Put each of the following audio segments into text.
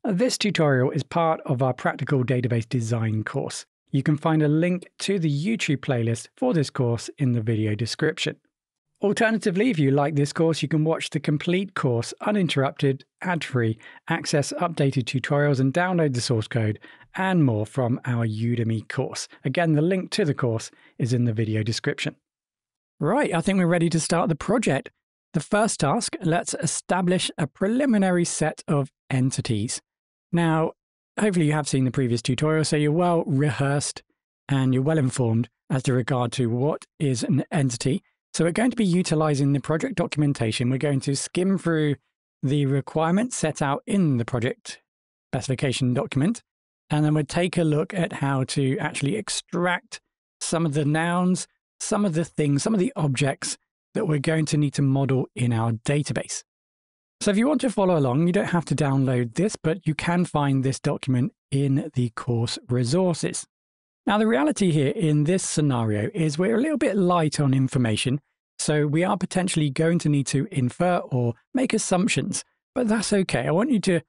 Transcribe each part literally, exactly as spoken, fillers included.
This tutorial is part of our Practical Database Design course. You can find a link to the YouTube playlist for this course in the video description. Alternatively, if you like this course, you can watch the complete course uninterrupted, ad-free, access updated tutorials and download the source code and more from our Udemy course. Again, the link to the course is in the video description. Right, I think we're ready to start the project. The first task, let's establish a preliminary set of entities. Now, hopefully you have seen the previous tutorial, so you're well rehearsed and you're well informed as to regard to what is an entity. So we're going to be utilizing the project documentation. We're going to skim through the requirements set out in the project specification document, and then we'll take a look at how to actually extract some of the nouns, some of the things, some of the objects that we're going to need to model in our database. So if you want to follow along, you don't have to download this, but you can find this document in the course resources. Now, the reality here in this scenario is we're a little bit light on information, so we are potentially going to need to infer or make assumptions, but that's okay. I want you to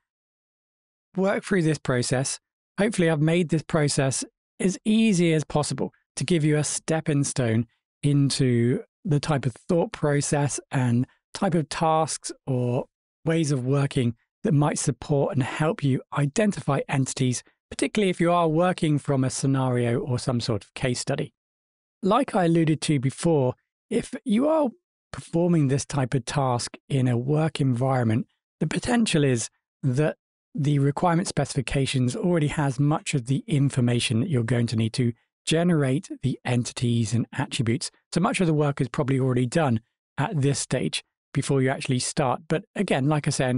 work through this process. Hopefully, I've made this process as easy as possible to give you a stepping stone into the type of thought process and type of tasks or ways of working that might support and help you identify entities, particularly if you are working from a scenario or some sort of case study. Like I alluded to before, if you are performing this type of task in a work environment, the potential is that the requirement specifications already has much of the information that you're going to need to generate the entities and attributes. So much of the work is probably already done at this stage before you actually start. But again, like I said,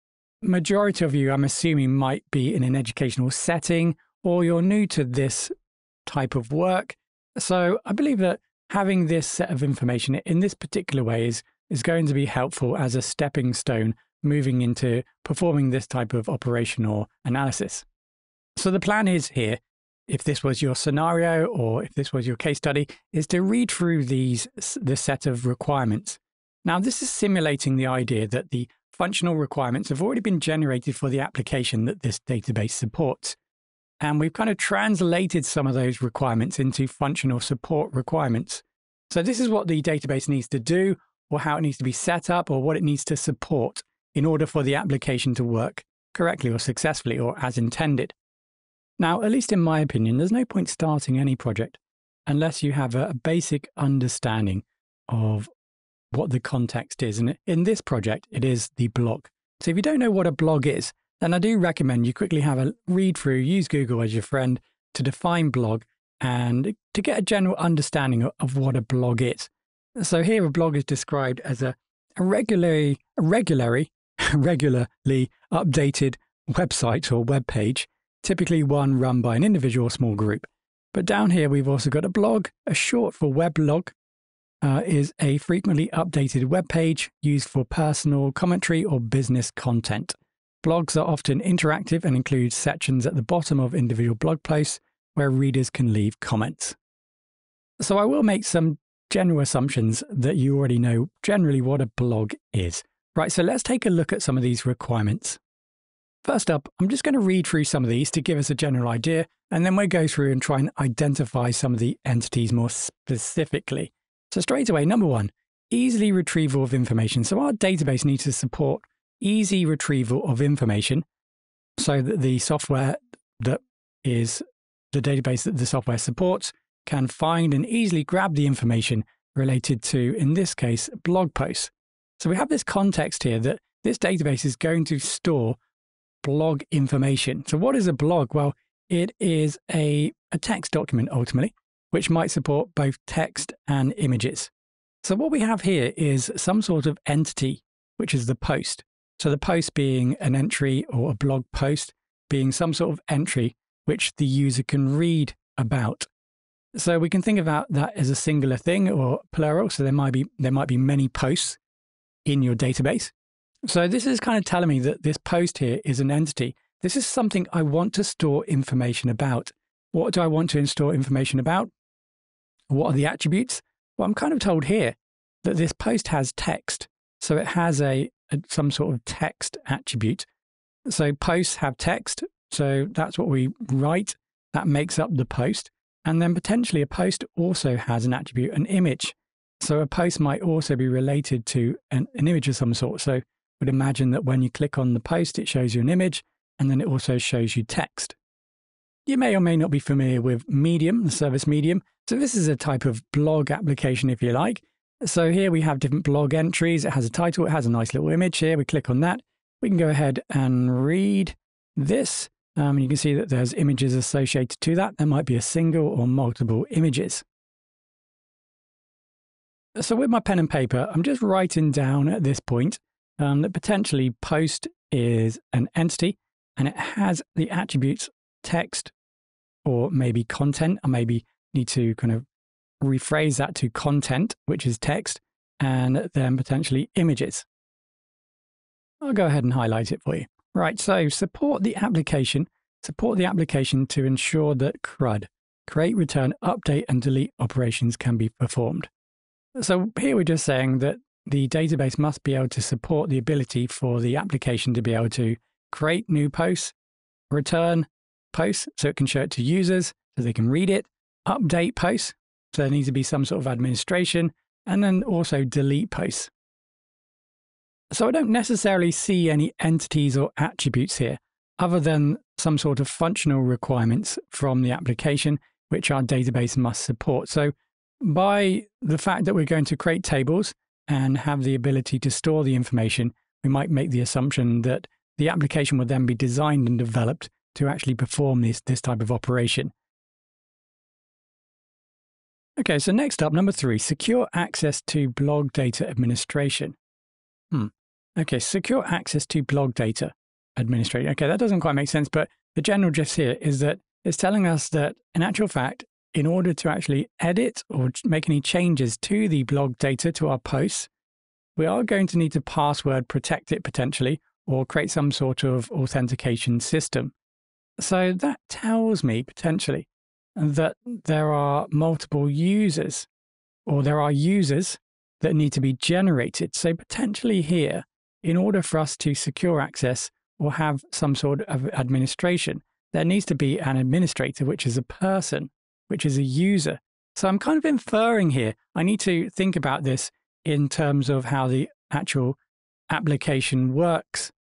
majority of you, I'm assuming, might be in an educational setting or you're new to this type of work. So I believe that having this set of information in this particular way is, is going to be helpful as a stepping stone moving into performing this type of operational analysis. So the plan is here, if this was your scenario or if this was your case study, is to read through these the set of requirements. Now, this is simulating the idea that the functional requirements have already been generated for the application that this database supports. And we've kind of translated some of those requirements into functional support requirements. So this is what the database needs to do, or how it needs to be set up, or what it needs to support in order for the application to work correctly or successfully or as intended. Now, at least in my opinion, there's no point starting any project unless you have a basic understanding of what the context is. And in this project, it is the blog. So if you don't know what a blog is, then I do recommend you quickly have a read through, use Google as your friend to define blog and to get a general understanding of what a blog is. So here a blog is described as a, a regularly, a regularly, regularly updated website or web page, typically one run by an individual or small group. But down here, we've also got a blog, a short for weblog, uh, is a frequently updated web page used for personal commentary or business content. Blogs are often interactive and include sections at the bottom of individual blog posts where readers can leave comments. So I will make some general assumptions that you already know generally what a blog is. Right, so let's take a look at some of these requirements. First up, I'm just going to read through some of these to give us a general idea, and then we'll go through and try and identify some of the entities more specifically. So straight away, number one, easily retrieval of information. So our database needs to support easy retrieval of information so that the software that is the database that the software supports can find and easily grab the information related to, in this case, blog posts. So we have this context here that this database is going to store blog information. So what is a blog? Well, it is a, a text document ultimately, which might support both text and images. So what we have here is some sort of entity, which is the post. So the post being an entry, or a blog post being some sort of entry which the user can read about. So we can think about that as a singular thing or plural. So there might be there might be many posts in your database. So this is kind of telling me that this post here is an entity. This is something I want to store information about. What do I want to store information about? What are the attributes? Well, I'm kind of told here that this post has text. So it has a, a some sort of text attribute So posts have text. So that's what we write. That makes up the post. And then potentially a post also has an attribute, an image. So a post might also be related to an, an image of some sort. So I would imagine that when you click on the post, it shows you an image, and then it also shows you text. You may or may not be familiar with Medium, the service Medium. So this is a type of blog application, if you like. So here we have different blog entries. It has a title. It has a nice little image here. We click on that. We can go ahead and read this. Um, you can see that there's images associated to that. There might be a single or multiple images. So with my pen and paper, I'm just writing down at this point um, that potentially post is an entity and it has the attributes text or maybe content. I maybe need to kind of rephrase that to content, which is text, and then potentially images. I'll go ahead and highlight it for you. Right, so support the application, support the application to ensure that C R U D, create, return, update, and delete operations can be performed. So here we're just saying that the database must be able to support the ability for the application to be able to create new posts, return posts so it can show it to users so they can read it, update posts, so there needs to be some sort of administration, and then also delete posts. So I don't necessarily see any entities or attributes here, other than some sort of functional requirements from the application, which our database must support. So by the fact that we're going to create tables and have the ability to store the information, we might make the assumption that the application will then be designed and developed to actually perform this, this type of operation. Okay, so next up, number three, secure access to blog data administration. Hmm. Okay, secure access to blog data administration. Okay, that doesn't quite make sense, but the general gist here is that it's telling us that in actual fact, in order to actually edit or make any changes to the blog data, to our posts, we are going to need to password protect it potentially, or create some sort of authentication system. So that tells me potentially that there are multiple users, or there are users that need to be generated. So potentially here, in order for us to secure access or have some sort of administration, there needs to be an administrator, which is a person, which is a user. So I'm kind of inferring here, I need to think about this in terms of how the actual application works.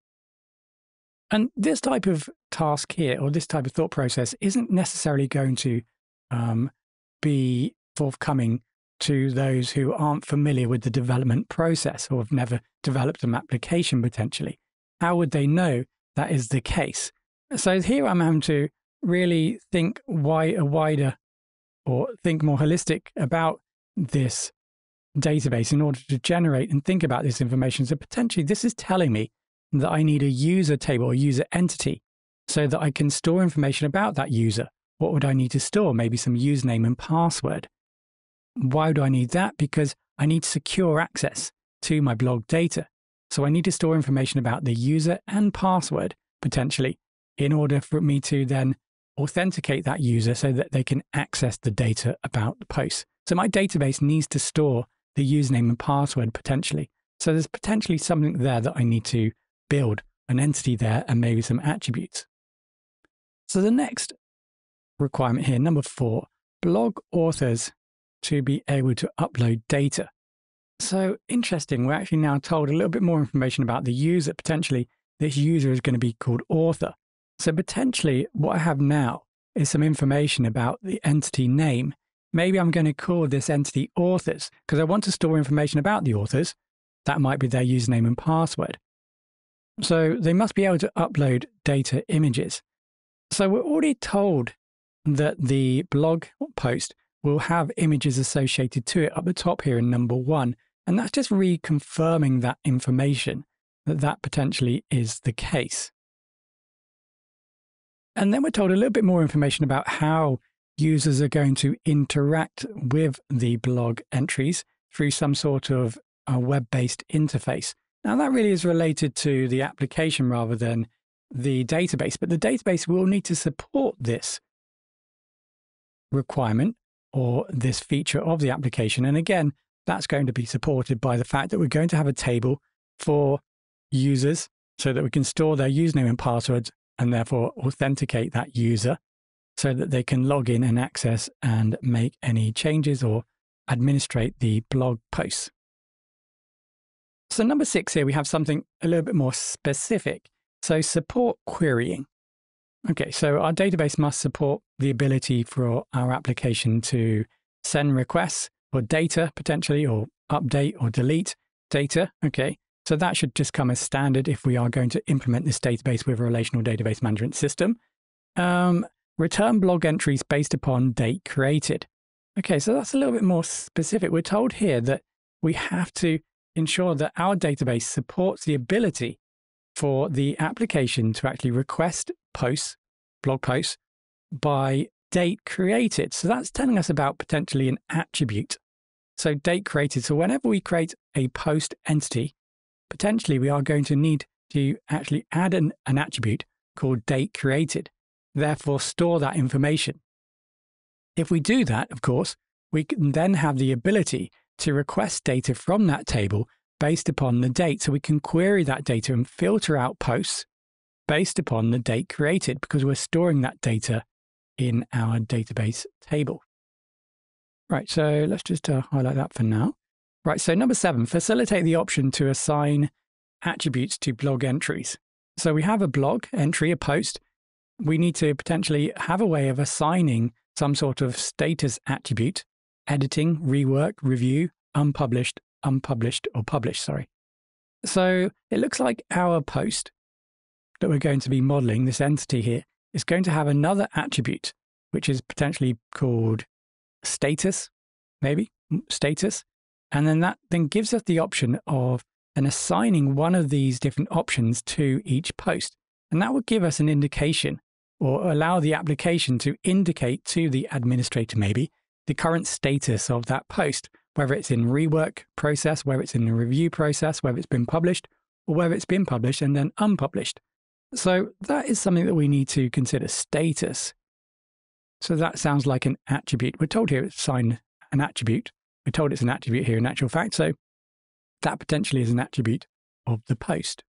And this type of task here, or this type of thought process, isn't necessarily going to um, be forthcoming to those who aren't familiar with the development process or have never developed an application potentially. How would they know that is the case? So here I'm having to really think why a wider or think more holistic about this database in order to generate and think about this information. So potentially this is telling me that I need a user table or user entity so that I can store information about that user. What would I need to store? Maybe some username and password. Why do I need that? Because I need secure access to my blog data. So I need to store information about the user and password potentially in order for me to then authenticate that user so that they can access the data about the post. So my database needs to store the username and password potentially. So there's potentially something there that I need to build, an entity there, and maybe some attributes. So the next requirement here, number four, blog authors to be able to upload data. So interesting, we're actually now told a little bit more information about the user. Potentially this user is going to be called author. So potentially what I have now is some information about the entity name. Maybe I'm going to call this entity authors because I want to store information about the authors. That might be their username and password. So they must be able to upload data images. So we're already told that the blog post will have images associated to it up the top here in number one. And that's just reconfirming that information, that that potentially is the case. And then we're told a little bit more information about how users are going to interact with the blog entries through some sort of a web-based interface. Now that really is related to the application rather than the database, but the database will need to support this requirement or this feature of the application. And again, that's going to be supported by the fact that we're going to have a table for users so that we can store their username and passwords and therefore authenticate that user so that they can log in and access and make any changes or administrate the blog posts. So number six here, we have something a little bit more specific. So support querying. Okay, so our database must support the ability for our application to send requests for data potentially, or update or delete data. Okay, so that should just come as standard if we are going to implement this database with a relational database management system. Um, return blog entries based upon date created. Okay, so that's a little bit more specific. We're told here that we have to ensure that our database supports the ability for the application to actually request posts, blog posts, by date created. So that's telling us about potentially an attribute. So date created. So whenever we create a post entity, potentially we are going to need to actually add an, an attribute called date created, therefore store that information. If we do that, of course, we can then have the ability to request data from that table based upon the date. So we can query that data and filter out posts based upon the date created because we're storing that data in our database table. Right, so let's just uh, highlight that for now. Right, so number seven, facilitate the option to assign attributes to blog entries. So we have a blog entry, a post. We need to potentially have a way of assigning some sort of status attribute, editing, rework, review, unpublished, unpublished, or published, sorry. So it looks like our post that we're going to be modeling, this entity here, is going to have another attribute, which is potentially called status, maybe, status. And then that then gives us the option of then assigning one of these different options to each post. And that would give us an indication or allow the application to indicate to the administrator maybe the current status of that post, whether it's in rework process, whether it's in the review process, whether it's been published, or whether it's been published and then unpublished. So that is something that we need to consider, status. So that sounds like an attribute. We're told here it's assign an attribute. We're told it's an attribute here in actual fact. So that potentially is an attribute of the post.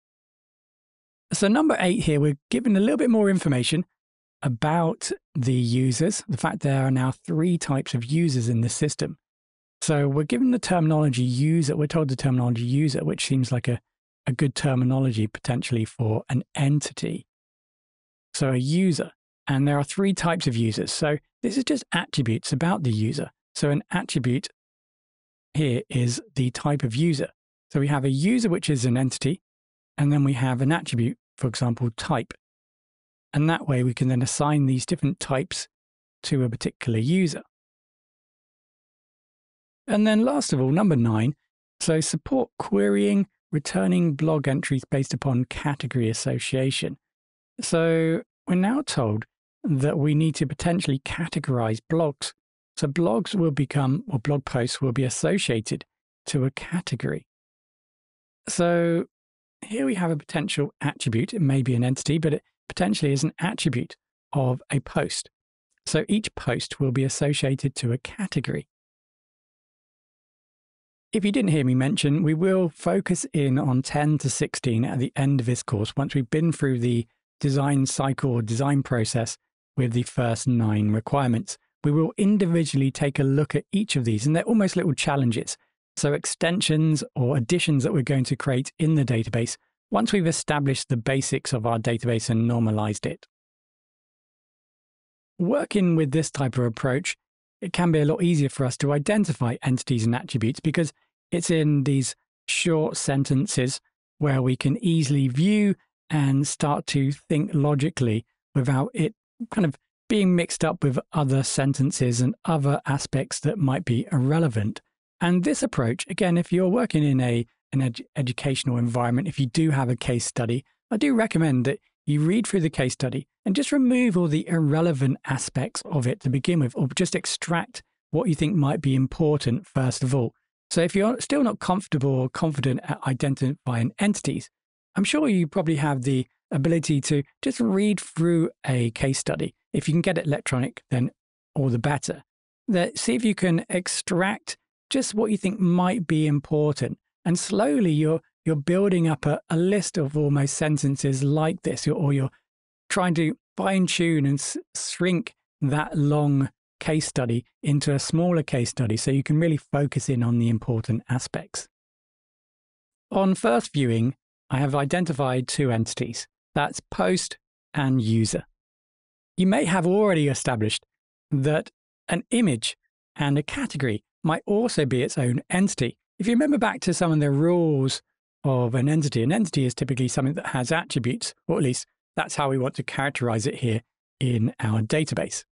So number eight here, we're given a little bit more information about the users, the fact there are now three types of users in the system. So we're given the terminology user, we're told the terminology user, which seems like a, a good terminology potentially for an entity. So a user, and there are three types of users. So this is just attributes about the user. So an attribute here is the type of user. So we have a user, which is an entity, and then we have an attribute, for example, type. And that way we can then assign these different types to a particular user. And then last of all, number nine, so support querying, returning blog entries based upon category association. So we're now told that we need to potentially categorize blogs. So blogs will become, or blog posts will be associated to a category. So here we have a potential attribute. It may be an entity, but it potentially is an attribute of a post. So each post will be associated to a category. If you didn't hear me mention, we will focus in on ten to sixteen at the end of this course, once we've been through the design cycle or design process with the first nine requirements. We will individually take a look at each of these, and they're almost little challenges. So extensions or additions that we're going to create in the database once we've established the basics of our database and normalized it. Working with this type of approach, it can be a lot easier for us to identify entities and attributes because it's in these short sentences where we can easily view and start to think logically without it kind of being mixed up with other sentences and other aspects that might be irrelevant. And this approach, again, if you're working in a an ed educational environment, if you do have a case study, I do recommend that you read through the case study and just remove all the irrelevant aspects of it to begin with, or just extract what you think might be important first of all. So if you're still not comfortable or confident at identifying entities, I'm sure you probably have the ability to just read through a case study. If you can get it electronic, then all the better. That, see if you can extract just what you think might be important. And slowly you're you're building up a, a list of almost sentences like this, or you're trying to fine tune and s- shrink that long case study into a smaller case study so you can really focus in on the important aspects. On first viewing, I have identified two entities. That's post and user. You may have already established that an image and a category might also be its own entity. If you remember back to some of the rules of an entity, an entity is typically something that has attributes, or at least that's how we want to characterize it here in our database.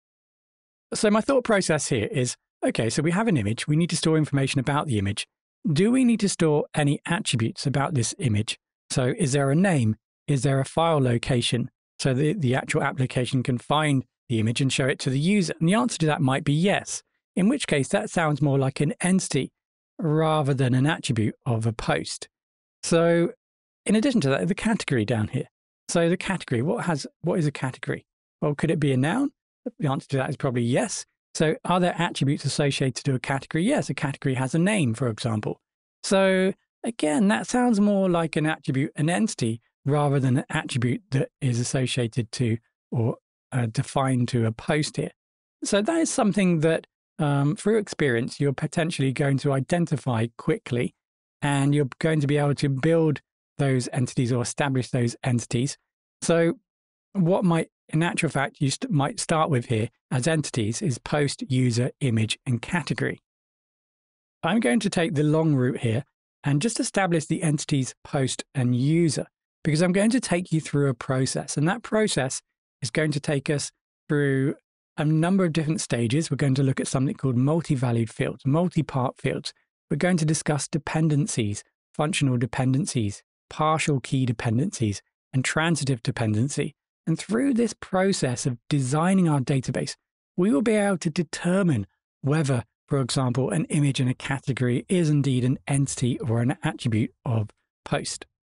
So my thought process here is, okay, so we have an image. We need to store information about the image. Do we need to store any attributes about this image? So is there a name? Is there a file location? So the, the actual application can find the image and show it to the user. And the answer to that might be yes, in which case that sounds more like an entity rather than an attribute of a post. So in addition to that, the category down here. So the category, what has what is a category? Well, could it be a noun? The answer to that is probably yes. So are there attributes associated to a category? Yes, a category has a name, for example. So again, that sounds more like an attribute, an entity, rather than an attribute that is associated to or uh, defined to a post here. So that is something that um, through experience, you're potentially going to identify quickly, and you're going to be able to build those entities or establish those entities. So what might, in actual fact, you st- might start with here as entities is post, user, image, and category. I'm going to take the long route here and just establish the entities post and user, because I'm going to take you through a process, and that process is going to take us through a number of different stages. We're going to look at something called multi-valued fields, multi-part fields. We're going to discuss dependencies, functional dependencies, partial key dependencies, and transitive dependency. And through this process of designing our database, we will be able to determine whether, for example, an image in a category is indeed an entity or an attribute of post.